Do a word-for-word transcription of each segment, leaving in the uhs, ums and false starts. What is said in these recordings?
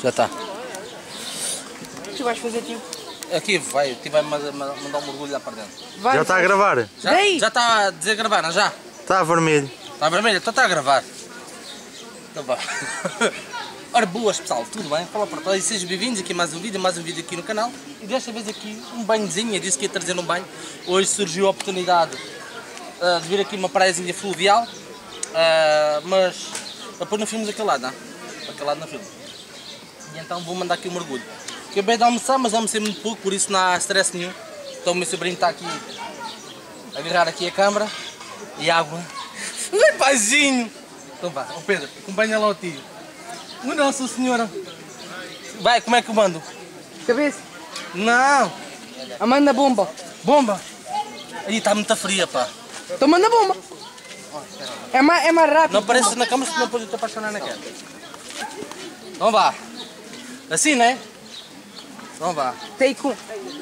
Já está. O que vais fazer, tio? Aqui vai, o tio vai mandar um mergulho lá para dentro. Vai, já está a gravar? Já, já está a dizer gravar, não já? Está vermelho. Está vermelho? Então está a gravar. Então vá. Ora boas pessoal, tudo bem? Fala para todos e sejam bem-vindos aqui a mais um vídeo, mais um vídeo aqui no canal. E desta vez aqui um banhozinho, eu disse que ia trazer um banho. Hoje surgiu a oportunidade uh, de vir aqui uma praiazinha fluvial. Uh, mas depois não filmos aquele lado, não? Aquele lado não filmo. E então vou mandar aqui um mergulho. Acabei de almoçar, mas almocei muito pouco, por isso não há stress nenhum. Então o meu sobrinho está aqui a agarrar aqui a câmara e água. Ai paizinho! Então vá, ó Pedro, acompanha lá o tio. O Nossa Senhora! Vai, como é que eu mando? Cabeça? Não! A manda bomba. Bomba? Aí está muito fria, pá. Então manda bomba. É mais, é mais rápido. Não aparece na câmera, senão depois eu te apaixonar naquela. Então vá. Assim, né? Então vá. Take um.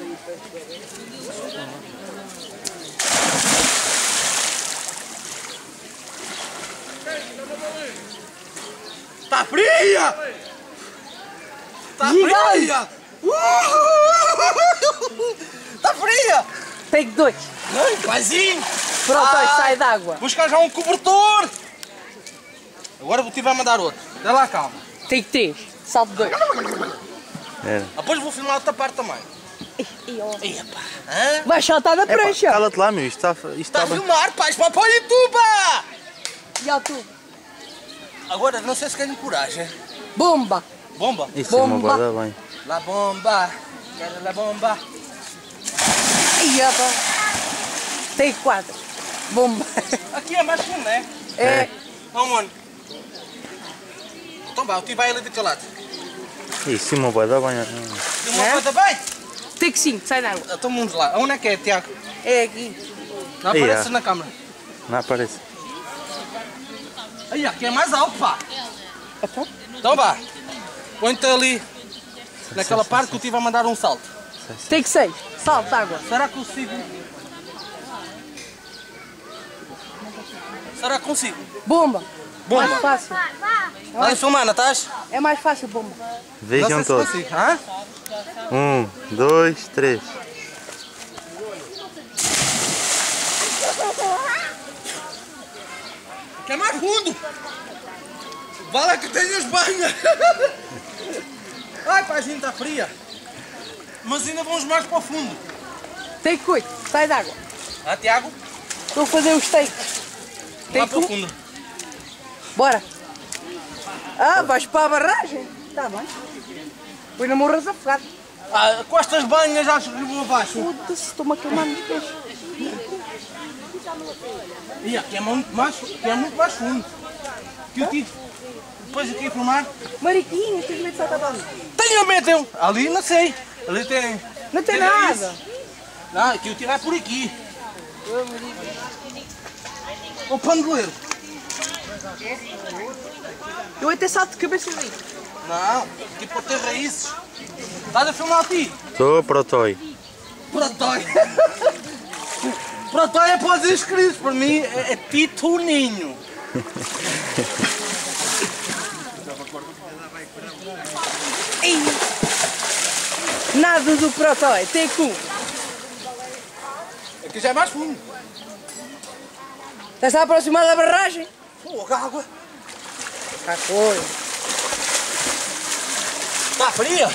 Tá fria! Tá Gigante. fria! Tá fria! Take dois. Ai, paizinho! Pronto, Ai, sai d'água. buscar já um cobertor! Agora o tio vai mandar outro. Dá lá, calma. Take três. Salto dois. É. Depois vou filmar outra parte também. Epa! Hã? Vai saltar na prancha. Cala-te lá, meu. Isto está, isto Está está a bem. filmar, pá! Isto vai para o YouTube! E ao tu. Agora, não sei se querem coragem. Bomba. Bomba? Isso é uma Bomba. guarda bem. La bomba! Quero la bomba! E opa. Take quatro. Bomba. Aqui é mais fundo, né? É. Aonde? Então vá, o tio vai ali daquele lado. Isso é uma guarda bem. Tem uma É? coisa bem? Take cinco. Sai d'água. Então vamos lá. Onde é que é, Tiago? É aqui. Não Aí, aparece é. na câmera. Não aparece. Aí, aqui é mais alto, pá. Então? Então vá. Põe-te ali, naquela parte que o tio vai mandar um salto. Take seis. Salto d'água. Será que consigo? Será que consigo? Bomba. Bomba. Mais fácil. Vai a filmar, não estás? É mais fácil bomba. Não Vejam sei se todos. consigo. Hã? Um, dois, três. Que é mais fundo. Vale que tem as banhas. Ai, paizinho, está fria. Mas ainda vamos mais para o fundo. Take oito. Sai d'água. Ah, Tiago? Estou a fazer os takes. Lá Take para o um. fundo. Bora. Ah, vais para a barragem? Está bem. Depois não morras afogado. Ah, com estas banhas acho que vou abaixo. Foda-se, estou-me a queimar nos pés. E aqui é muito mais, aqui é muito mais fundo. Que o tio, depois aqui a filmar. Mariquinhas, tens medo de saltar para ali? Tenho medo, eu. Ali não sei. Ali tem. Não tem tem nada. isso. Não, aqui o tio vai por aqui. O pandoleiro. Eu até salto de cabeça ali. Não, aqui pode ter raízes. Estás a filmar o tio? Estou para o toy. Protói. Protói é para os inscritos, para mim é, é Tito Ninho. Ei. Nada do protói, take um. Aqui já é mais fundo. Estás a aproximar da barragem? Pô, água. Ah, foi. Está fria?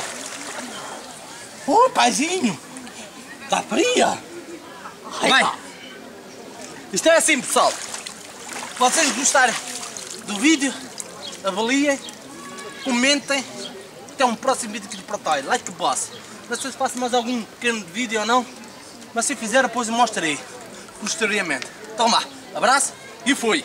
Ô, paizinho. Está fria? Vai. Isto é assim, pessoal. Se vocês gostarem do vídeo, avaliem, comentem. Até um próximo vídeo aqui do Protói. Like boss. Não sei se faço mais algum pequeno vídeo ou não. Mas se fizer, depois eu mostrarei posteriormente. Então vá. Abraço e fui.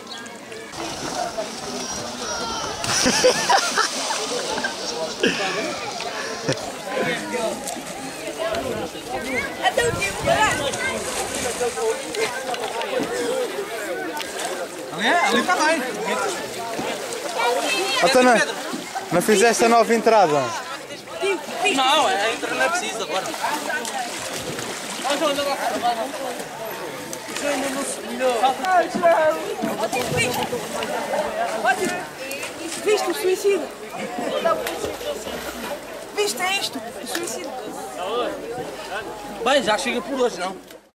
Ali é, ali está bem. Então não, não fizeste a nova entrada? Não, a entrada não é preciso agora. Viste o suicídio? isto é isto. O suicídio. Bem, já chega por hoje, não?